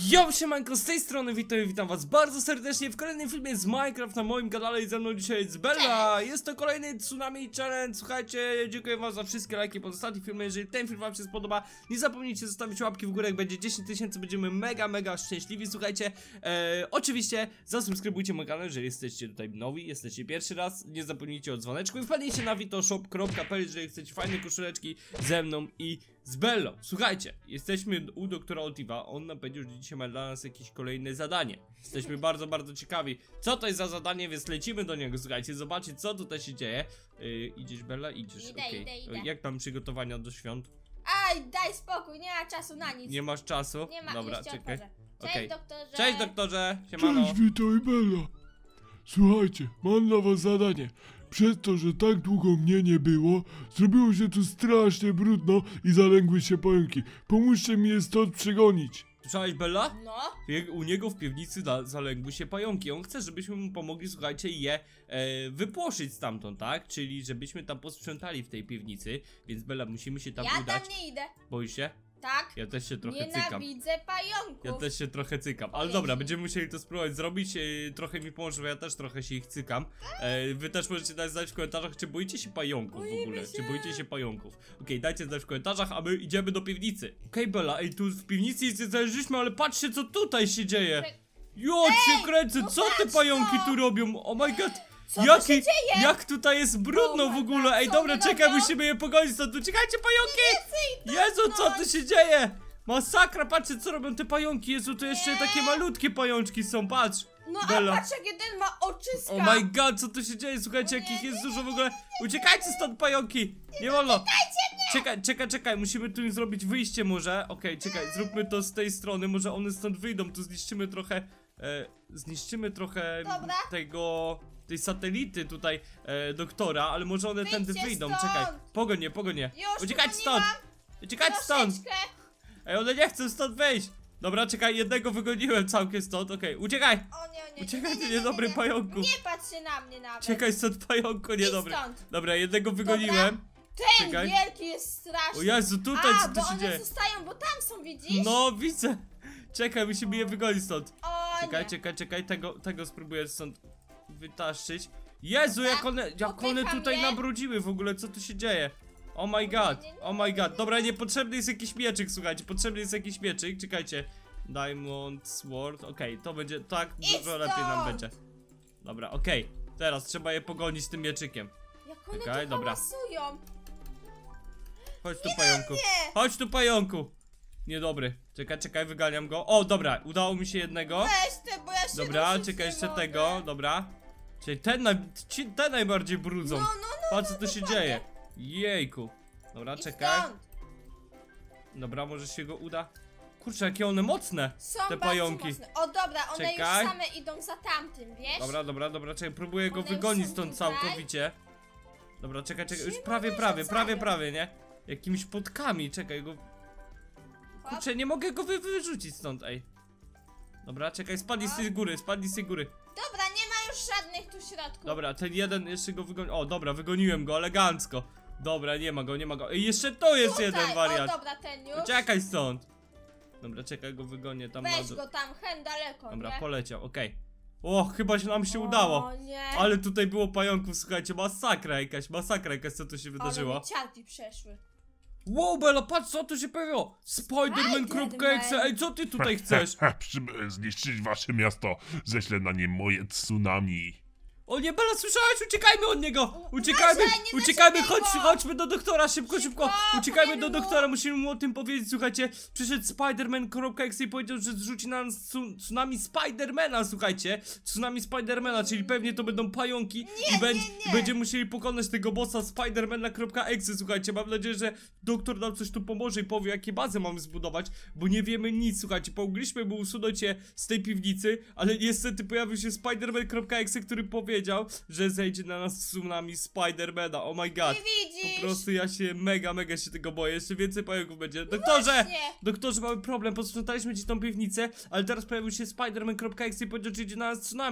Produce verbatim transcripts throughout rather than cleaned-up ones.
Yo, siemanko, z tej strony witam i witam was bardzo serdecznie w kolejnym filmie z Minecraft na moim kanale i ze mną dzisiaj jest Bella. Jest to kolejny Tsunami Challenge. Słuchajcie, dziękuję wam za wszystkie lajki pod ostatnim filmem. Jeżeli ten film wam się spodoba, nie zapomnijcie zostawić łapki w górę. Jak będzie dziesięć tysięcy, będziemy mega, mega szczęśliwi. Słuchajcie, e, oczywiście zasubskrybujcie mój kanał, jeżeli jesteście tutaj nowi, jesteście pierwszy raz. Nie zapomnijcie o dzwoneczku i wpadnijcie na vitoshop kropka p l, jeżeli chcecie fajne koszuleczki ze mną i z Bellą. Słuchajcie, jesteśmy u doktora Oltiva. On nam powiedział, że dzisiaj ma dla nas jakieś kolejne zadanie. Jesteśmy bardzo, bardzo ciekawi, co to jest za zadanie, więc lecimy do niego. Słuchajcie, zobaczyć, co tutaj się dzieje. Yy, idziesz, Bella? Idziesz, idę, okej. idę, idę. Jak tam przygotowania do świąt? Aj, daj spokój, nie ma czasu na nic. Nie masz czasu? Nie ma, Dobra, już czekaj. Cześć, Okej. doktorze. Cześć, doktorze. Siemano. Cześć, witaj, Bella. Słuchajcie, mam dla was zadanie. Przez to, że tak długo mnie nie było, zrobiło się tu strasznie brudno i zalęgły się pająki. Pomóżcie mi je stąd przegonić. Słyszałeś, Bella? No. Je- U niego w piwnicy za- zaległy się pająki. On chce, żebyśmy mu pomogli, słuchajcie, je e, wypłoszyć stamtąd, tak? Czyli żebyśmy tam posprzątali w tej piwnicy. Więc Bella, musimy się tam Ja udać. tam nie idę. Boisz się? Tak. Ja też się trochę cykam. Nienawidzę pająków. Ja też się trochę cykam, ale Jezu. dobra, będziemy musieli to spróbować zrobić. e, Trochę mi pomoże, bo ja też trochę się ich cykam. e, Wy też możecie dać znać w komentarzach, czy boicie się pająków w Boimy ogóle. się. Czy boicie się pająków. Okej, dajcie znać w komentarzach, a my idziemy do piwnicy. Okej, Bella, ej, tu w piwnicy nic nie znaleźliśmy, ale patrzcie, co tutaj się dzieje. Czek- Jo, się kręcę, no co te patrz pająki to! tu robią? Oh my god. Co tu Jaki, się dzieje? jak tutaj jest brudno Oh w my ogóle. God, Ej, co dobra, one czekaj, robią? musimy je pogonić stąd. Uciekajcie, pająki! Jezu, co tu się dzieje? Masakra, patrzcie, co robią te pająki. Jezu, tu jeszcze Nie. takie malutkie pajączki są, patrz. No Bella. a patrz, jak jeden ma oczyska. Oh my god, co tu się dzieje? Słuchajcie, O nie, jakich jest nie, dużo w nie, ogóle. Uciekajcie stąd, pająki. Nie wolno. Dajcie mnie. Czekaj, czekaj, czekaj, musimy tu zrobić wyjście może. Okej, czekaj, zróbmy to z tej strony. Może one stąd wyjdą, tu zniszczymy trochę. E, zniszczymy trochę Dobra. tego. Tej satelity tutaj e, doktora, ale może one Wyjdźcie tędy wyjdą. stąd. Czekaj, pogoń je, pogoń je. Już Uciekajcie pogoniłam. stąd! Uciekajcie stąd! Troszeczkę. Ej, one nie chcą stąd wyjść! Dobra, czekaj, jednego wygoniłem całkiem stąd, okej, uciekaj! O nie, o nie, Uciekaj, nie, ty nie, nie, niedobry nie. pająku! Nie patrz się na mnie nawet. Uciekaj stąd, pająku, niedobry! stąd. Dobra, jednego wygoniłem. Ten Czekaj. wielki jest straszny. O Jezu, tutaj A, co bo tu się one dzieje? zostają, bo tam są, widzisz? No, widzę! Czekaj, musimy je wygonić stąd. O Czekaj, nie. czekaj, czekaj, tego, tego spróbuję stąd wytaszczyć. Jezu, Dobra, jak one, jak one popycham tutaj je. nabrudziły w ogóle, co tu się dzieje? Oh my god, nie, nie, oh my god. Dobra, niepotrzebny jest jakiś mieczyk, słuchajcie, potrzebny jest jakiś mieczyk, czekajcie. Diamond Sword, okej, to będzie, tak, Idź dużo lepiej nam stąd. będzie. Dobra, okej, teraz trzeba je pogonić tym mieczykiem. Jak one Czekaj, tu dobra. hałasują. Chodź tu, pająku. mnie. Chodź tu, pająku. Niedobry. Czekaj, czekaj, wyganiam go. O, dobra, udało mi się jednego. Weź te, bo ja się Dobra, ruszyć czekaj nie jeszcze mogę. tego, dobra. Czyli ten, naj, ci, te najbardziej brudzą. No, no, no, Patrz, co no, tu się dokładnie. dzieje. Jejku. Dobra, I czekaj. stąd. Dobra, może się go uda. Kurczę, jakie one mocne. Są Te bardzo pająki. mocne. O dobra, one Czekaj. już same idą za tamtym, wiesz? Dobra, dobra, dobra, czekaj, próbuję go One już wygonić są stąd tutaj. całkowicie. Dobra, czekaj, czekaj, już Czemu prawie, one prawie, rzucają? prawie, prawie, nie? Jakimiś płotkami, czekaj go. Hop. Kurczę, nie mogę go wy wyrzucić stąd, ej. Dobra, czekaj, spadnij z tej góry, spadnij z tej góry. Dobra, nie ma już żadnych tu środków. Dobra, ten jeden jeszcze go wygoni. O, dobra, wygoniłem go elegancko. Dobra, nie ma go, nie ma go. I jeszcze to jest Tutaj. jeden wariant. O dobra, ten już. Uciekaj stąd. Dobra, czekaj, go wygonię tam na Weź dół. go tam, hen daleko, Dobra, nie? poleciał, okej. O, chyba się nam się udało. O nie. Ale tutaj było pająków, słuchajcie, masakra jakaś, masakra jakaś, co tu się Ale wydarzyło. mi ciarki przeszły. Wow, Bella, patrz, co tu się pojawiło. Spiderman.exe, ej, co ty tutaj chcesz? Przybyłem zniszczyć wasze miasto. Ześlę na nie moje tsunami. O nie, Bella, słyszałeś? Uciekajmy od niego! Uciekajmy, Uważaj, nie uciekajmy, zaczepij chodź, go! chodźmy do doktora, szybko, szybko! Szybko, Uciekajmy do powiemy mu! doktora, musimy mu o tym powiedzieć, słuchajcie. Przyszedł Spiderman.exe i powiedział, że zrzuci na nas tsu- tsunami Spidermana, słuchajcie. Tsunami Spidermana, czyli pewnie to będą pająki i, będzie, nie, nie. i będziemy musieli pokonać tego bossa Spidermana.exe, słuchajcie. Mam nadzieję, że doktor nam coś tu pomoże i powie, jakie bazy mamy zbudować, bo nie wiemy nic, słuchajcie. Pomogliśmy mu usunąć je z tej piwnicy, ale niestety pojawił się Spiderman.exe, który powiedział, że zejdzie na nas tsunami Spidermana. Oh my god. Nie widzisz? Po prostu ja się mega, mega się tego boję. Jeszcze więcej pająków będzie. Doktorze! Właśnie. Doktorze, mamy problem. Posprzątaliśmy ci tą piwnicę, ale teraz pojawił się Spiderman.exe i powiedział, że idzie na nas tsunami.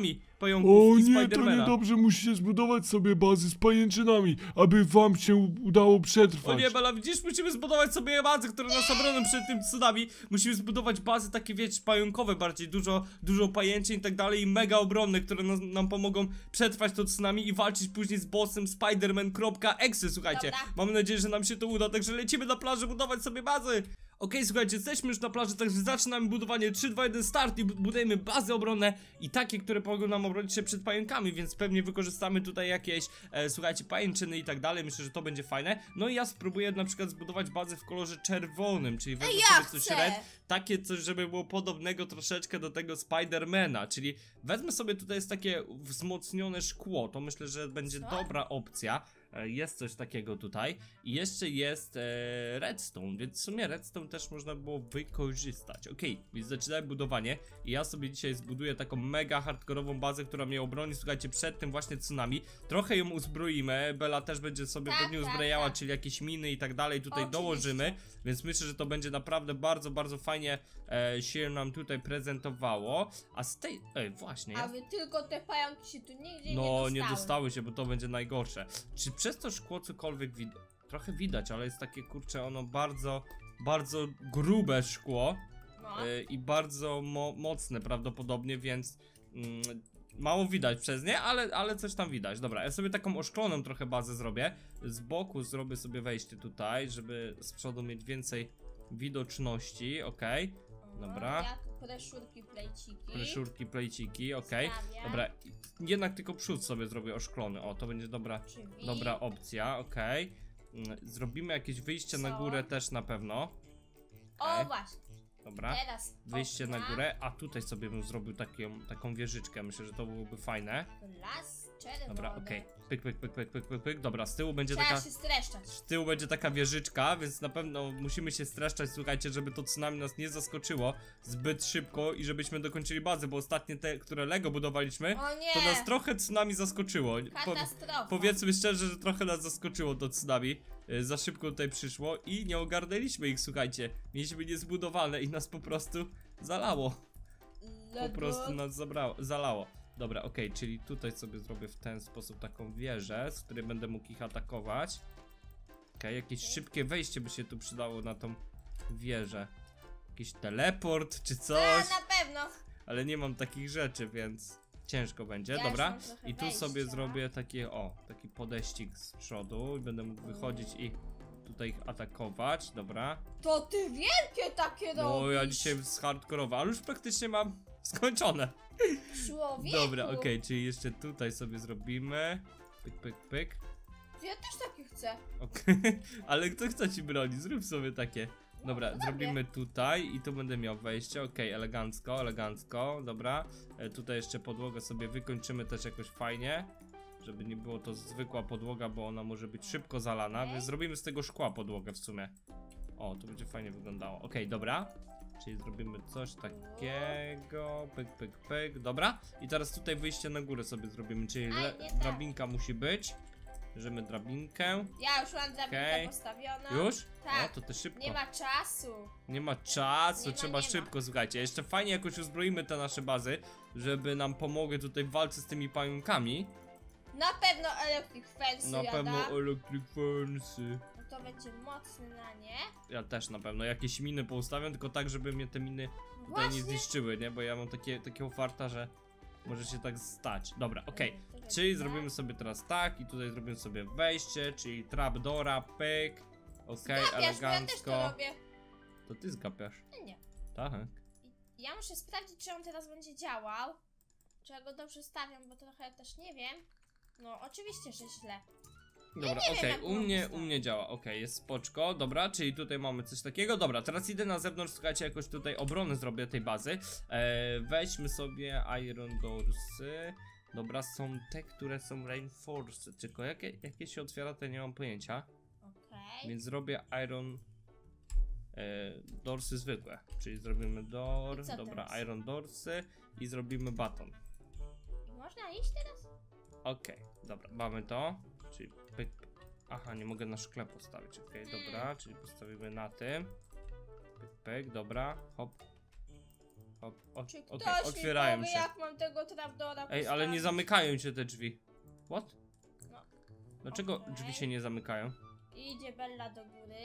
pająków O i nie, to Spidermana. niedobrze, musicie zbudować sobie bazy z pajęczynami, aby wam się udało przetrwać. O nie, Bella, widzisz, musimy zbudować sobie bazy, które nas obronią przed tym tsunami. Musimy zbudować bazy takie, wiecie, pająkowe bardziej, dużo, dużo pajęczyn i tak dalej i mega obronne, które nas, nam pomogą przetrwać to tsunami i walczyć później z bossem Spiderman.exe, słuchajcie. Dobra. Mam nadzieję, że nam się to uda, także lecimy na plażę budować sobie bazy. Okej, okay, słuchajcie, jesteśmy już na plaży, także zaczynamy budowanie trzy, dwa, jeden, start i budujemy bazy obronne i takie, które pomogą nam obronić się przed pająkami, więc pewnie wykorzystamy tutaj jakieś, e, słuchajcie, pajęczyny i tak dalej, myślę, że to będzie fajne. No i ja spróbuję na przykład zbudować bazę w kolorze czerwonym, czyli wezmę Ja sobie coś chcę. red, takie coś, żeby było podobnego troszeczkę do tego Spidermana, czyli wezmę sobie tutaj jest takie wzmocnione szkło, to myślę, że będzie Co? dobra opcja. Jest coś takiego tutaj i jeszcze jest e, redstone, więc w sumie redstone też można było wykorzystać. Okej, okay, więc zaczynamy budowanie i ja sobie dzisiaj zbuduję taką mega hardkorową bazę, która mnie obroni, słuchajcie, przed tym właśnie tsunami. Trochę ją uzbroimy, Bella też będzie sobie Tak, pewnie tak, uzbrajała, tak. czyli jakieś miny i tak dalej tutaj Oczywiście. dołożymy, więc myślę, że to będzie naprawdę bardzo, bardzo fajnie e, się nam tutaj prezentowało. A z tej... Ej, właśnie, A ja... wy tylko te pająki się tu nigdzie No, nie dostały. nie dostały się, bo to będzie najgorsze. Czy przez to szkło cokolwiek widać? Trochę widać, ale jest takie, kurczę, ono bardzo, bardzo grube szkło No. yy, i bardzo mo mocne prawdopodobnie, więc mm, mało widać przez nie, ale, ale coś tam widać. Dobra, ja sobie taką oszkloną trochę bazę zrobię. Z boku zrobię sobie wejście tutaj, żeby z przodu mieć więcej widoczności, okej. O, dobra. Ja tu preszurki, plejciki. Preszurki, plejciki, okej. Stawiam. Dobra, jednak tylko przód sobie zrobię oszklony, o, to będzie dobra, Drzwi. dobra opcja, okej. Mm, Zrobimy jakieś wyjście na Co? górę też na pewno. O Okej. właśnie, Dobra, teraz wyjście okna. na górę, a tutaj sobie bym zrobił taką, taką wieżyczkę, myślę, że to byłoby fajne. Las czerwony. Dobra, okej, pyk, pyk, pyk, pyk, pyk, pyk, pyk, dobra, z tyłu będzie Trzeba taka... się streszczać. Z tyłu będzie taka wieżyczka, więc na pewno musimy się streszczać, słuchajcie, żeby to tsunami nas nie zaskoczyło zbyt szybko i żebyśmy dokończyli bazę, bo ostatnie te, które Lego budowaliśmy, O nie, to nas trochę tsunami zaskoczyło. Po, katastrofa. powiedzmy szczerze, że trochę nas zaskoczyło to tsunami. Yy, za szybko tutaj przyszło i nie ogarnęliśmy ich, słuchajcie. Mieliśmy niezbudowane i nas po prostu zalało. Po Lego. prostu nas zabrało, zalało. Dobra, okej, okay, czyli tutaj sobie zrobię w ten sposób taką wieżę, z której będę mógł ich atakować. Okej, okay, jakieś Okay. szybkie wejście by się tu przydało na tą wieżę. Jakiś teleport czy A, coś, na pewno. ale nie mam takich rzeczy, więc ciężko będzie. Ja już Dobra, mam trochę i tu wejścia. sobie zrobię takie, o, taki podeścik z przodu i będę mógł wychodzić i tutaj ich atakować, dobra. To ty wielkie takie No, robisz. ja dzisiaj z hardkorowa, ale już praktycznie mam skończone. Człowieku. Dobra, okej, okay, czyli jeszcze tutaj sobie zrobimy. Pyk, pyk, pyk. Ja też takie chcę. Okay. Ale kto chce ci broni? Zrób sobie takie. Dobra, no zrobimy tutaj i tu będę miał wejście. Okej, okay, elegancko, elegancko. Dobra, e, tutaj jeszcze podłogę sobie wykończymy też jakoś fajnie. Żeby nie było to zwykła podłoga, bo ona może być szybko zalana. Okay. Więc zrobimy z tego szkła podłogę w sumie. O, to będzie fajnie wyglądało. Okej, okay, dobra. Czyli zrobimy coś takiego, pyk, pyk, pyk, dobra. I teraz tutaj wyjście na górę sobie zrobimy, czyli Aj, le- nie tak. drabinka musi być. Bierzemy drabinkę. Ja już mam drabinkę Okej. postawioną. Już? Tak. O, to też szybko. Nie ma czasu. Nie ma czasu, Nie ma, trzeba nie ma. szybko, słuchajcie. Jeszcze fajnie jakoś uzbroimy te nasze bazy, żeby nam pomogły tutaj w walce z tymi pająkami. Na pewno Electric Fence Na jada. pewno Electric Fence. No to będzie mocny na nie. Ja też na pewno. Jakieś miny poustawiam, tylko tak, żeby mnie te miny No tutaj nie właśnie. zniszczyły, nie? Bo ja mam takie, takiego farta, że może się tak stać. Dobra, okej. To będzie Czyli tak. zrobimy sobie teraz tak i tutaj zrobimy sobie wejście, czyli trapdora, pyk. Okej, Zgapiasz, bo ja też to elegancko. robię. To ty zgapiasz. Nie. Tak. I ja muszę sprawdzić, czy on teraz będzie działał. Czy ja go dobrze stawiam, bo trochę też nie wiem. No, oczywiście, że źle. Dobra, nie wiem, okej, jak u mam mnie, u ustawić. mnie działa, okej, jest spoczko, dobra, czyli tutaj mamy coś takiego, dobra, teraz idę na zewnątrz, słuchajcie, jakoś tutaj obronę zrobię tej bazy, e, weźmy sobie Iron Doorsy, dobra, są te, które są Reinforced, tylko jakie, jakie się otwiera, to nie mam pojęcia, Okej. więc zrobię Iron e, Doorsy zwykłe, czyli zrobimy door, I co dobra, teraz? Iron Doorsy i zrobimy baton. Można iść teraz? Okej, dobra, mamy to, czyli pyk, pyk. Aha, nie mogę na szkle postawić, okej, dobra, czyli postawimy na tym. Pyk, pyk, dobra, hop, Hop, o, Czy okej, ktoś otwierają mi powie, się. jak mam tego trapdora Ej, ale nie postawić? zamykają się te drzwi. What? No. Dlaczego Okej. drzwi się nie zamykają? I idzie Bella do góry.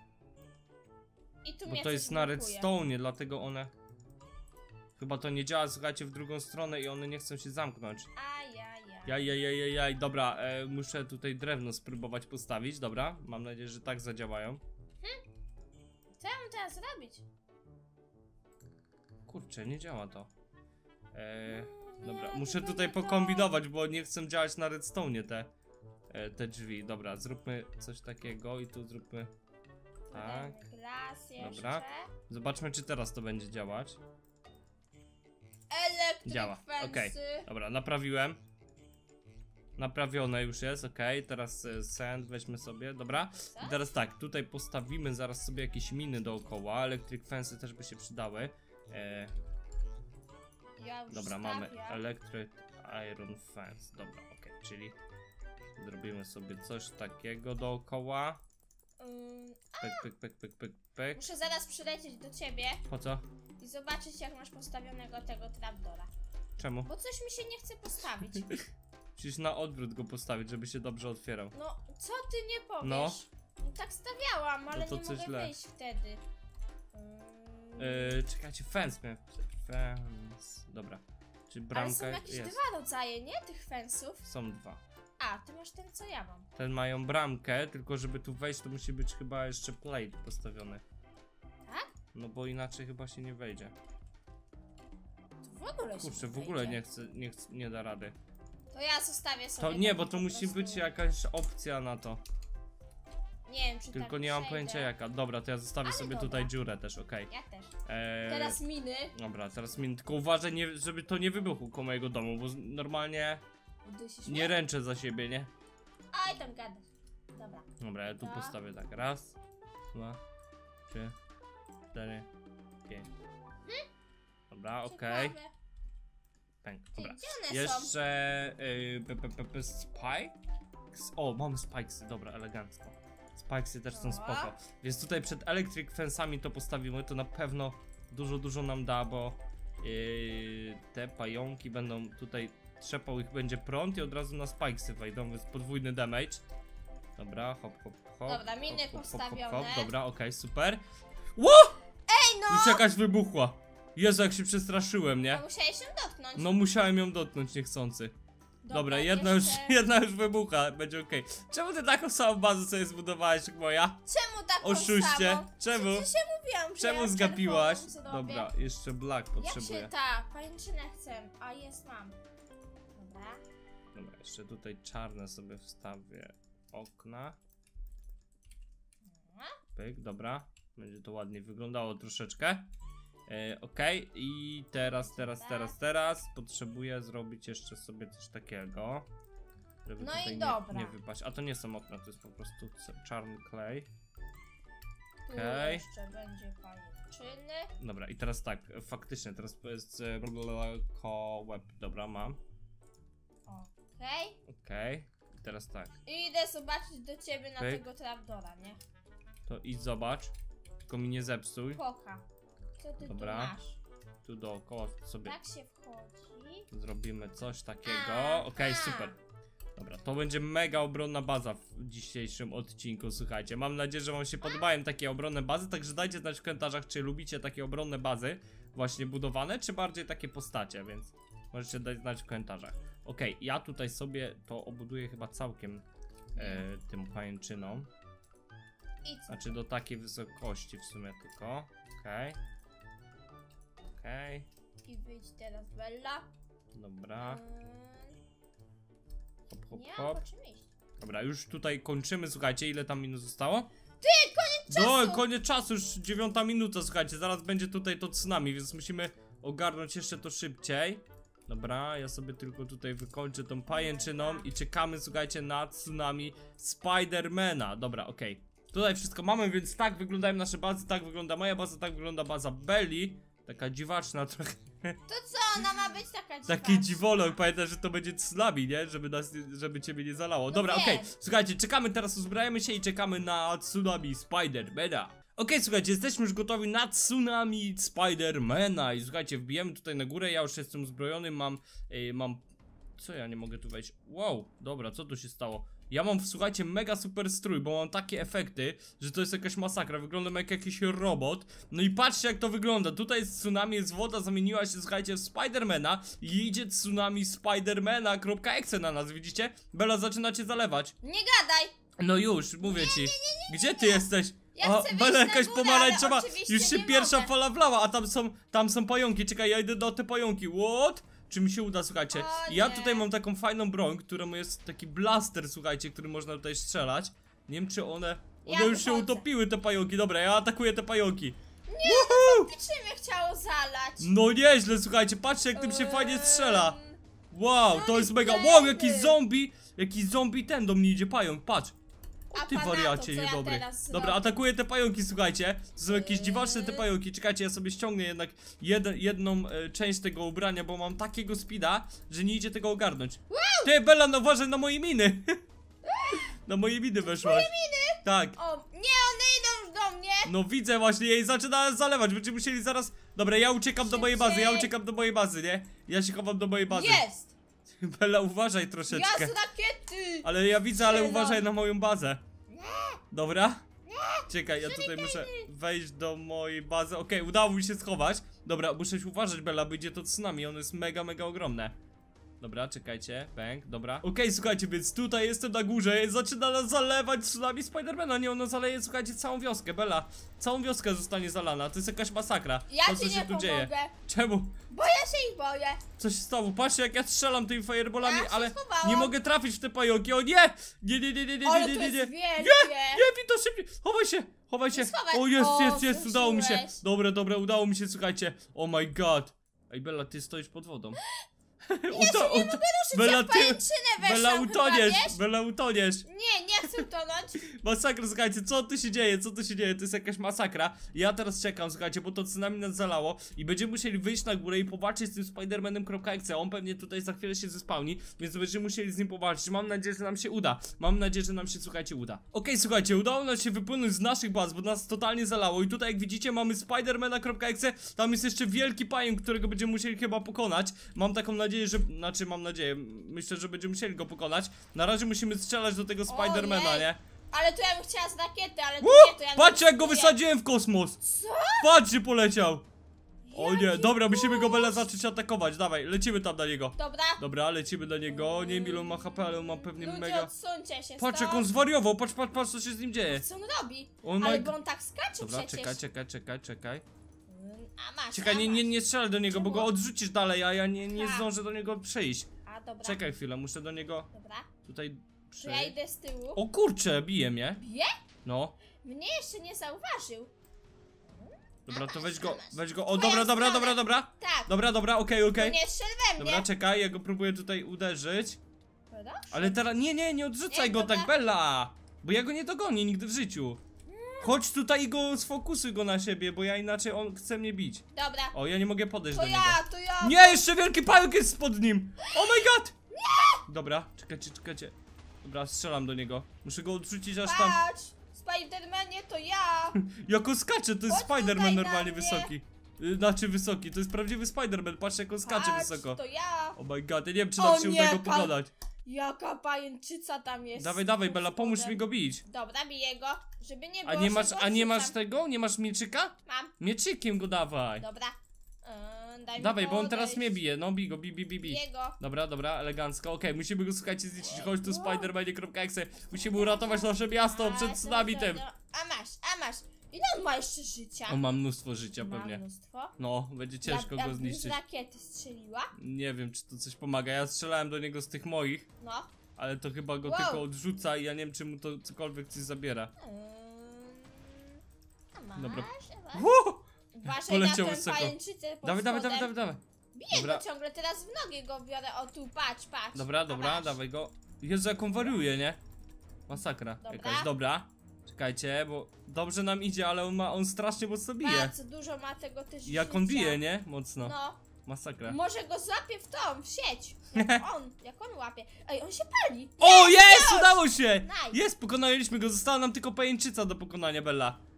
I tu Bo mnie to coś jest na blokuje. redstone, dlatego one... Chyba to nie działa, słuchajcie, w drugą stronę i one nie chcą się zamknąć. Ajajaj. Jaj, jaj, jaj, jaj, jaj. Dobra, e, muszę tutaj drewno spróbować postawić, dobra? Mam nadzieję, że tak zadziałają. Co ja mam teraz zrobić? Kurczę, nie działa to. E, Mm, dobra, nie, muszę tylko tutaj nie to. pokombinować, bo nie chcę działać na redstone te, e, te drzwi. Dobra, zróbmy coś takiego i tu zróbmy... Tak. Raz jeszcze. Dobra. Zobaczmy, czy teraz to będzie działać. Electric Działa, fency. okej. Dobra, naprawiłem. Naprawione już jest, okej. Teraz e, sand weźmy sobie, dobra. I teraz tak, tutaj postawimy zaraz sobie jakieś miny dookoła. Electric fence też by się przydały. E, Ja już dobra, stawiam. mamy electric iron fence. Dobra, okej, czyli zrobimy sobie coś takiego dookoła. Ym, Pyk, pyk, pyk, pyk, pyk, pyk. muszę zaraz przylecieć do ciebie Po co? i zobaczyć, jak masz postawionego tego trapdora. Czemu? Bo coś mi się nie chce postawić. Musisz na odwrót go postawić, żeby się dobrze otwierał. No, co ty nie powiesz? No. No tak stawiałam, ale to nie coś mogę źle. wyjść wtedy. Ym, Yy, czekajcie, fence miałem wpisać. Fence. Dobra. Czy ale bramka są jakieś jest? dwa rodzaje, nie? Tych fensów. Są dwa. A, ty masz ten, co ja mam. Ten mają bramkę, tylko żeby tu wejść, to musi być chyba jeszcze plate postawiony. Tak? No bo inaczej chyba się nie wejdzie. To w ogóle się Kurczę, w wejdzie. ogóle nie chce, nie chce, nie da rady. To ja zostawię sobie. To nie, tak bo to po musi prostu. być jakaś opcja na to. Nie wiem, czy Tylko tak nie mam przejdę. pojęcia jaka. Dobra, to ja zostawię Ale sobie dobra. tutaj dziurę też, okej. Ja też. Eee, Teraz miny. Dobra, teraz mi tylko uważaj, nie, żeby to nie wybuchło koło mojego domu, bo z- normalnie Udusisz nie mnie? ręczę za siebie, nie? Aj, tam gadasz. Dobra. Dobra, ja tu Dwa. postawię tak. Raz, dwa, trzy, cztery, pięć. Dobra, okej. Ciekawe. Pęk. Ty, Dobra. gdzie one są? Jeszcze y, p, p, p, p, spikes. O, mamy spikesy, dobra, elegancko. Spikesy też są No. spoko. Więc tutaj przed electric fence'ami to postawimy, to na pewno dużo, dużo nam da, bo yy, te pająki będą tutaj trzepał, ich będzie prąd i od razu na spikesy wejdą, więc podwójny damage. Dobra, hop, hop, hop. Dobra, miny hop, hop, hop, hop, postawione. hop. Dobra, okej, super. Ło! Ej, no! Już jakaś wybuchła. Jezu, jak się przestraszyłem, nie? No musiałeś się dotknąć. No musiałem ją dotknąć niechcący. Dobra, jedna już, jeszcze- jedna już wybucha, będzie okej. Czemu ty taką samą bazę sobie zbudowałeś jak moja? Czemu taką Oszuście. samą? Czemu? Przecież ja mówiłam, że Czemu ja zgapiłaś? czerwoną zrobię. Dobra, jeszcze black Jak potrzebuję. się ta pajęczynę chcę? A jest, mam. Dobra. Dobra, jeszcze tutaj czarne sobie wstawię okna. Mhm. Pyk, dobra. Będzie to ładnie wyglądało troszeczkę. E, Okej, i teraz, teraz, teraz, teraz potrzebuję zrobić jeszcze sobie coś takiego. Żeby No i tutaj dobra. nie, nie wypaść. A to nie są okna, to jest po prostu c- czarny klej. Tu Okej. jeszcze będzie pajęczyny. Dobra, i teraz tak, faktycznie, teraz jest e, co-web, dobra, mam. Okej. Okej, i teraz tak, I idę zobaczyć do ciebie na Pyk. tego trapdora, nie? to idź zobacz, tylko mi nie zepsuj. Poka. Co ty Dobra. tu masz? Tu dookoła sobie Tak się wchodzi. zrobimy coś takiego. Aha. Okej, super. Dobra, to będzie mega obronna baza w dzisiejszym odcinku, słuchajcie. Mam nadzieję, że wam się podobają takie obronne bazy, także dajcie znać w komentarzach, czy lubicie takie obronne bazy właśnie budowane, czy bardziej takie postacie, więc możecie dać znać w komentarzach. Okej, ja tutaj sobie to obuduję chyba całkiem e, tym pajęczyną. I co? Znaczy do takiej wysokości w sumie tylko. Okej. Okej, I wyjdź teraz, Bella. dobra. Ym, Hop, hop, nie mam hop. po czym iść. Dobra, już tutaj kończymy, słuchajcie, ile tam minut zostało? Ty, koniec czasu! No, koniec czasu, już dziewiąta minuta, słuchajcie, zaraz będzie tutaj to tsunami, więc musimy ogarnąć jeszcze to szybciej. Dobra, ja sobie tylko tutaj wykończę tą pajęczyną i czekamy, słuchajcie, na tsunami Spidermana. Dobra, okej. Tutaj wszystko mamy, więc tak wyglądają nasze bazy, tak wygląda moja baza, tak wygląda baza Belli. Taka dziwaczna trochę. To co, ona ma być taka dziwaczna? Taki dziwolog, pamiętaj, że to będzie tsunami, nie? Żeby nas, nie- żeby ciebie nie zalało. No Dobra, wiem. okej, słuchajcie, czekamy teraz, uzbrajamy się i czekamy na tsunami Spidermana. Okej, słuchajcie, jesteśmy już gotowi na tsunami Spidermana. I słuchajcie, wbijemy tutaj na górę. Ja już jestem uzbrojony, mam, yy, mam... Co ja nie mogę tu wejść? Wow, dobra, co tu się stało? Ja mam, słuchajcie, mega super strój, bo mam takie efekty, że to jest jakaś masakra. Wyglądam jak jakiś robot. No i patrzcie, jak to wygląda. Tutaj jest tsunami, jest woda, zamieniła się, słuchajcie, w Spidermana. I idzie tsunami Spidermana.exe na nas, widzicie? Bella, zaczyna cię zalewać. Nie gadaj! No już, mówię ci. Gdzie ty jesteś? Ja A, chcę Bella, wyjść na jakaś górę, pomarańczowa. ale oczywiście Już się nie pierwsza mogę. fala wlała, a tam są, tam są pająki. Czekaj, ja idę do te pająki. What? Czy mi się uda, słuchajcie? O Ja nie. tutaj mam taką fajną broń, którą jest taki blaster, słuchajcie, który można tutaj strzelać. Nie wiem, czy one... One Ja już się wychodzę. utopiły, te pająki. Dobra, ja atakuję te pająki. Ty mnie chciało zalać? No nieźle, słuchajcie, patrzcie, jak tym się fajnie strzela. Ehm, Wow, no to i jest mega. blady. Wow, jakiś zombie. Jakiś zombie ten do mnie idzie, pająk, patrz. A O ty pana to, wariacie co ja niedobry. teraz Dobra, zrobię? atakuję te pająki, słuchajcie. To są jakieś Yy. dziwaczne te pająki. Czekajcie, ja sobie ściągnę jednak jed, jedną e, część tego ubrania, bo mam takiego speeda, że nie idzie tego ogarnąć. Ty, Bella, no uważaj na moje miny. Na moje miny weszłaś. Moje miny? Tak. O, nie, one idą już do mnie! No widzę właśnie, jej zaczyna zalewać. Będziemy musieli zaraz... Dobra, ja uciekam do mojej bazy, ja Szybciej. uciekam do mojej bazy, nie? Ja się chowam do mojej bazy. Jest! Bella, uważaj troszeczkę. Ja z rakiety! Ale ja widzę, ale Strzelam. uważaj na moją bazę. Dobra? Czekaj, ja tutaj muszę wejść do mojej bazy. Okej, udało mi się schować. Dobra, muszę się uważać, Bella, bo idzie to tsunami. Ono jest mega, mega ogromne. Dobra, czekajcie, bang, dobra. Okej, słuchajcie, więc tutaj jestem na górze. Zaczyna nas zalewać tsunami Spidermana. Nie, ono zaleje, słuchajcie, całą wioskę, Bella. Całą wioskę zostanie zalana. To jest jakaś masakra. Ja to, ci co się nie tu pomogę, dzieje. Czemu? bo ja się ich boję. Co się stało? Patrzcie, jak ja strzelam tymi fireballami, Ja się ale schowałam. nie mogę trafić w te pająki. O nie! Nie, nie, nie, nie, nie, Ale nie, to nie, jest nie. wielkie! Nie, Wito, szybciej! Chowaj się! Chowaj się! Schowaj. O, jest, O, jest, jest, udało mi się! zdążyłeś. Dobra, dobra, udało mi się, słuchajcie. Oh my god. Ej, Bella, ty stoisz pod wodą. Uda, Ja się nie mogę ruszyć, Bella, jak ty, pajęczynę weszłam Bella, chyba, utoniesz! wiesz? Bella, utoniesz! Nie, nie chcę tonąć. Masakra, słuchajcie, co tu się dzieje, co tu się dzieje, to jest jakaś masakra. Ja teraz czekam, słuchajcie, bo to tsunami nas zalało i będziemy musieli wyjść na górę i powalczyć z tym Spidermanem.exe. On pewnie tutaj za chwilę się zespałni, więc będziemy musieli z nim powalczyć. Mam nadzieję, że nam się uda. Mam nadzieję, że nam się, słuchajcie, uda. Okej, słuchajcie, udało nam się wypłynąć z naszych baz, bo nas totalnie zalało i tutaj, jak widzicie, mamy Spidermana.exe. Tam jest jeszcze wielki pająk, którego będziemy musieli chyba pokonać. Mam taką nadzieję, że... Znaczy, mam nadzieję, myślę, że będziemy musieli go pokonać. Na razie musimy strzelać do tego Spidermana, Ojej. nie? Ale tu ja bym chciała z rakiety, ale tu Uu, nie, to ja patrzcie, jak go nie. wysadziłem w kosmos! Co? Patrzcie, poleciał! O nie, Jaki dobra, musimy go, gość. Bella, zacząć atakować. Dawaj, lecimy tam na niego. Dobra. Dobra, lecimy na niego. Nie wiem, ile on ma H P, ale on ma pewnie Ludzie, mega... odsuńcie się Patrz, jak on stąd. zwariował, patrz, patrz, patrz, co się z nim dzieje. Co on robi? On ma... Ale bo on tak skacze Dobra, przecież. czekaj, czekaj, czekaj, czekaj. Mm, A masz, Czekaj, a nie, nie, masz. nie strzelaj do niego, bo Czemu? go odrzucisz dalej, a ja nie, nie Tak. zdążę do niego przejść. A dobra. Czekaj chwilę, muszę do niego Dobra. tutaj To ja przejść. idę z tyłu. O kurczę, bije mnie. Bije? No. Mnie jeszcze nie zauważył. Dobra, to masz, weź a go, masz. weź go. O, Twoją dobra, dobra, stronę. dobra, dobra. Tak. Dobra, dobra, okej, okej. To nie strzel we mnie. Dobra, czekaj, ja go próbuję tutaj uderzyć. Dobra? Ale teraz, nie, nie, nie odrzucaj Nie, go dobra. tak, Bella! Bo ja go nie dogonię nigdy w życiu. Chodź tutaj i go sfokusuj go na siebie, bo ja inaczej on chce mnie bić. Dobra. O, ja nie mogę podejść To do niego. ja, to ja. Nie, jeszcze wielki pająk jest spod nim! Oh my god! Nie! Dobra, czekajcie, czekajcie. Dobra, strzelam do niego. Muszę go odrzucić aż tam. Patrz. Spidermanie, to ja. Jak on skacze, to jest Chodź tutaj Spiderman na normalnie mnie. wysoki. Y, Znaczy wysoki, to jest prawdziwy Spiderman, patrz jak on skacze Patrz, wysoko. to ja. Oh my god, ja nie wiem czy O nam się uda nie, go pan- pokonać. Jaka pajęczyca tam jest. Dawaj, dawaj, pod Bella, pomóż spodem. mi go bić. Dobra, biję go, żeby nie było, A nie że masz, go a nie masz odrzucam. tego? Nie masz mieczyka? Mam, Mieczykiem go dawaj. dobra. Yy, daj mi Dawaj, bo on teraz podejść. mnie bije, no bij go, bij, bij, bij, bij. Biję go. Dobra, dobra, elegancko, okej, musimy go, słuchajcie, zniszczyć. Chodź tu, Wow. Spidermanie.exe. Musimy uratować nasze miasto A, przed to- tsunami to- tym. to- A masz, a masz. Ile on ma jeszcze życia? On ma mnóstwo życia Ma pewnie. mnóstwo. No, będzie ciężko Ja- go jakbym zniszczyć. z rakiety strzeliła? Nie wiem, czy to coś pomaga. Ja strzelałem do niego z tych moich, No. ale to chyba go Wow. tylko odrzuca i ja nie wiem, czy mu to cokolwiek coś zabiera. Yy, a masz, Dobra. a masz. Uuu! Uważaj poleciał na tę wysoko. pajęczycę pod Dawaj, dawaj, spodem. dawaj, dawaj, dawaj. Biję Dobra. go ciągle, teraz w nogi go biorę, o tu, patrz, patrz. Dobra, A dobra, masz. dawaj go. Jezu, jak on wariuje, nie? Masakra Dobra. jakaś, dobra. Czekajcie, bo dobrze nam idzie, ale on ma, on strasznie mocno bije. Bardzo dużo ma tego też Jak życia. on bije, nie? Mocno. No, Masakra. może go złapie w tą, w sieć. Jak on, jak on łapie. Ej, on się pali. O, jest! Udało się! Nice. Jest, pokonaliśmy go, została nam tylko pajęczyca do pokonania, Bella.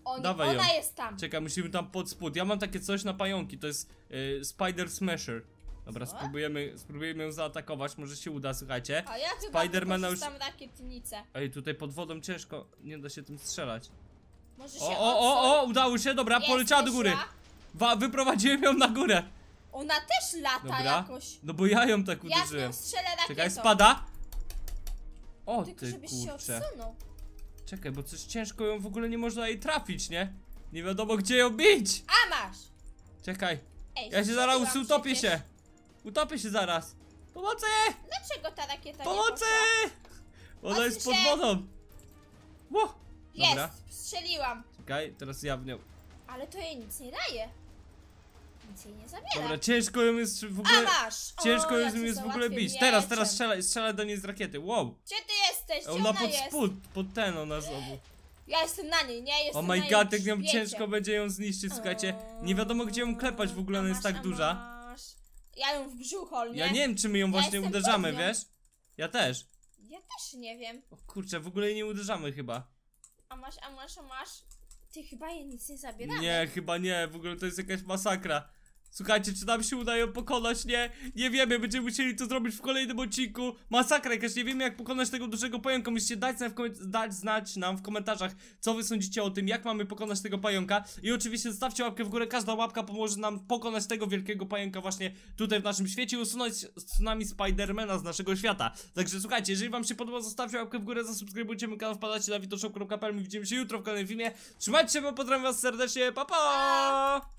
O nie, Dawaj ona ją. jest tam. Czekaj, musimy tam pod spód. Ja mam takie coś na pająki, to jest y, Spider Smasher. Dobra, Co? spróbujemy, spróbujemy ją zaatakować, może się uda, słuchajcie. A ja chyba Spidermana już... tam rakietnicę. Ej, tutaj pod wodą ciężko, nie da się tym strzelać. Może się O, o, o, o, udało się, dobra, Jesteś poleciała do góry. ja? Wa wyprowadziłem ją na górę. Ona też lata Dobra, jakoś. no bo ja ją tak Ja z nią uderzyłem. strzelę rakietą. Czekaj, spada. O Tylko ty żebyś się kurczę. odsunął. Czekaj, bo coś ciężko ją w ogóle nie można jej trafić, nie? Nie wiadomo gdzie ją bić. A masz! Czekaj, Ej, ja się zaraz strzeliłam utopię przecież. się. Utopię się zaraz. Pomocy! Dlaczego ta rakieta Pomocy! nie poszła? Ona jest pod Odsuń się. wodą. Ło! Dobra, Jest! Strzeliłam. czekaj, teraz ja w nią. Ale to jej nic nie daje. Nic jej nie zabiera. Dobra, ciężko ją jest w A ogóle... masz! Ciężko O, ją ja cię jest w ogóle załatwię bić. Teraz, mieczem. teraz strzelaj, strzelaj do niej z rakiety. Wow! Gdzie ty jesteś? Gdzie Ona ona pod jest? spód, pod ten ona znowu. Ja jestem na niej, nie? Jestem Oh na my jej god, jak ją grzbiecie. ciężko będzie ją zniszczyć, słuchajcie. Nie wiadomo gdzie ją klepać, w ogóle A ona jest masz, tak a duża. masz. Ja ją w brzucho, nie? Ja nie wiem czy my ją właśnie jestem uderzamy, pod nią. wiesz? Ja też. Ja też nie wiem. O kurczę, w ogóle jej nie uderzamy chyba. A masz, a masz, a masz. Ty chyba jej nic nie zabieramy. Nie, chyba nie, w ogóle to jest jakaś masakra. Słuchajcie, czy nam się uda ją pokonać? Nie, nie wiemy, będziemy musieli to zrobić w kolejnym odcinku. Masakra jakaś, nie wiemy jak pokonać tego dużego pająka. Musicie dać, nam w koment- dać znać nam w komentarzach, co wy sądzicie o tym, jak mamy pokonać tego pająka. I oczywiście zostawcie łapkę w górę, każda łapka pomoże nam pokonać tego wielkiego pająka właśnie tutaj w naszym świecie i usunąć z tsunami Spidermana z naszego świata. Także słuchajcie, jeżeli wam się podoba, zostawcie łapkę w górę, zasubskrybujcie mój kanał, wpadajcie na witoshop kropka p l. My widzimy się jutro w kolejnym filmie. Trzymajcie się, bo pozdrawiam was serdecznie, pa pa!